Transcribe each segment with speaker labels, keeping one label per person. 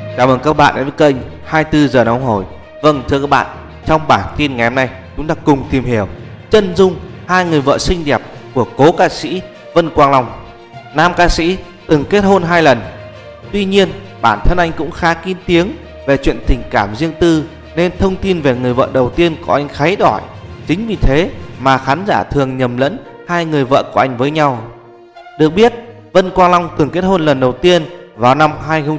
Speaker 1: Chào mừng các bạn đến với kênh 24 giờ nóng hổi. Vâng thưa các bạn, trong bản tin ngày hôm nay chúng ta cùng tìm hiểu chân dung hai người vợ xinh đẹp của cố ca sĩ Vân Quang Long. Nam ca sĩ từng kết hôn 2 lần. Tuy nhiên bản thân anh cũng khá kín tiếng về chuyện tình cảm riêng tư, nên thông tin về người vợ đầu tiên của anh kháy đỏi. Chính vì thế mà khán giả thường nhầm lẫn hai người vợ của anh với nhau. Được biết, Vân Quang Long từng kết hôn lần đầu tiên vào năm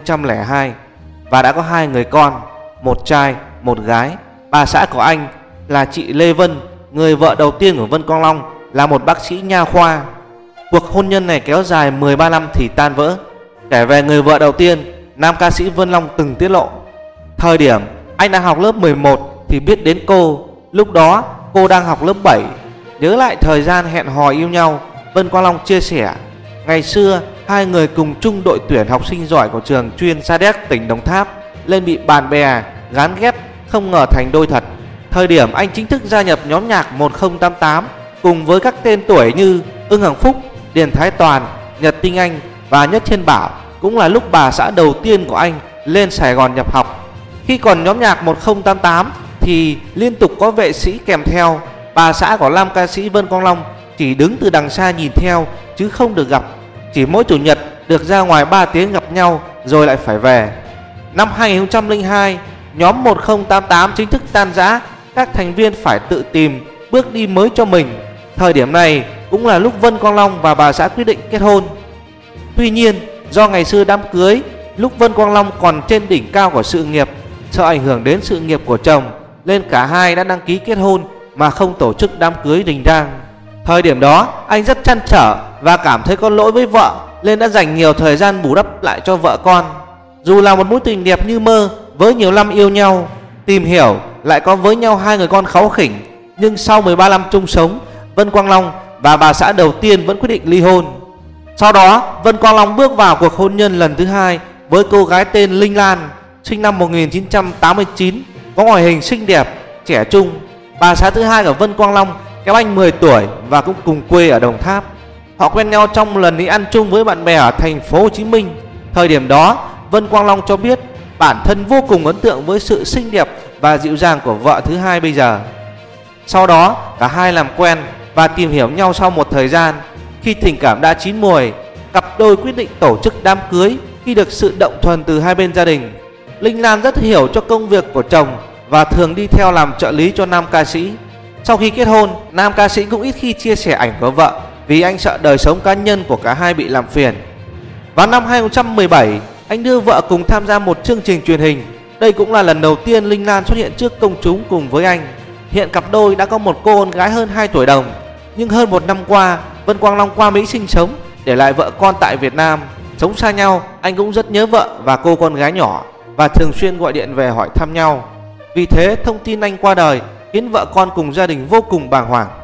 Speaker 1: 2002 và đã có 2 người con, một trai, một gái. Bà xã của anh là chị Lê Vân, người vợ đầu tiên của Vân Quang Long, là một bác sĩ nha khoa. Cuộc hôn nhân này kéo dài 13 năm thì tan vỡ. Kể về người vợ đầu tiên, nam ca sĩ Vân Long từng tiết lộ: thời điểm anh đang học lớp 11 thì biết đến cô. Lúc đó cô đang học lớp 7. Nhớ lại thời gian hẹn hò yêu nhau, Vân Quang Long chia sẻ: ngày xưa hai người cùng chung đội tuyển học sinh giỏi của trường chuyên Sa Đéc tỉnh Đồng Tháp, lên bị bạn bè gán ghép, không ngờ thành đôi thật. Thời điểm anh chính thức gia nhập nhóm nhạc 1088 cùng với các tên tuổi như Ưng Hằng Phúc, Điền Thái Toàn, Nhật Tinh Anh và Nhất Thiên Bảo, cũng là lúc bà xã đầu tiên của anh lên Sài Gòn nhập học. Khi còn nhóm nhạc 1088 thì liên tục có vệ sĩ kèm theo. Bà xã của nam ca sĩ Vân Quang Long chỉ đứng từ đằng xa nhìn theo chứ không được gặp. Chỉ mỗi chủ nhật được ra ngoài 3 tiếng gặp nhau rồi lại phải về. Năm 2002, nhóm 1088 chính thức tan rã. Các thành viên phải tự tìm bước đi mới cho mình. Thời điểm này cũng là lúc Vân Quang Long và bà xã quyết định kết hôn. Tuy nhiên do ngày xưa đám cưới lúc Vân Quang Long còn trên đỉnh cao của sự nghiệp, sợ ảnh hưởng đến sự nghiệp của chồng, nên cả hai đã đăng ký kết hôn mà không tổ chức đám cưới đình đám. Thời điểm đó anh rất trăn trở và cảm thấy có lỗi với vợ, nên đã dành nhiều thời gian bù đắp lại cho vợ con. Dù là một mối tình đẹp như mơ với nhiều năm yêu nhau, tìm hiểu, lại có với nhau 2 người con kháu khỉnh, nhưng sau 13 năm chung sống, Vân Quang Long và bà xã đầu tiên vẫn quyết định ly hôn. Sau đó Vân Quang Long bước vào cuộc hôn nhân lần thứ 2 với cô gái tên Linh Lan, sinh năm 1989, có ngoại hình xinh đẹp, trẻ trung. Bà xã thứ hai của Vân Quang Long kém anh 10 tuổi và cũng cùng quê ở Đồng Tháp. Họ quen nhau trong lần đi ăn chung với bạn bè ở thành phố Hồ Chí Minh. Thời điểm đó Vân Quang Long cho biết bản thân vô cùng ấn tượng với sự xinh đẹp và dịu dàng của vợ thứ hai bây giờ. Sau đó cả hai làm quen và tìm hiểu nhau sau một thời gian. Khi tình cảm đã chín mùi, cặp đôi quyết định tổ chức đám cưới khi được sự động thuận từ hai bên gia đình. Linh Lan rất hiểu cho công việc của chồng và thường đi theo làm trợ lý cho nam ca sĩ. Sau khi kết hôn, nam ca sĩ cũng ít khi chia sẻ ảnh của vợ vì anh sợ đời sống cá nhân của cả hai bị làm phiền. Vào năm 2017, anh đưa vợ cùng tham gia một chương trình truyền hình. Đây cũng là lần đầu tiên Linh Lan xuất hiện trước công chúng cùng với anh. Hiện cặp đôi đã có một cô con gái hơn 2 tuổi đồng. Nhưng hơn 1 năm qua, Vân Quang Long qua Mỹ sinh sống, để lại vợ con tại Việt Nam. Sống xa nhau, anh cũng rất nhớ vợ và cô con gái nhỏ và thường xuyên gọi điện về hỏi thăm nhau. Vì thế thông tin anh qua đời khiến vợ con cùng gia đình vô cùng bàng hoàng.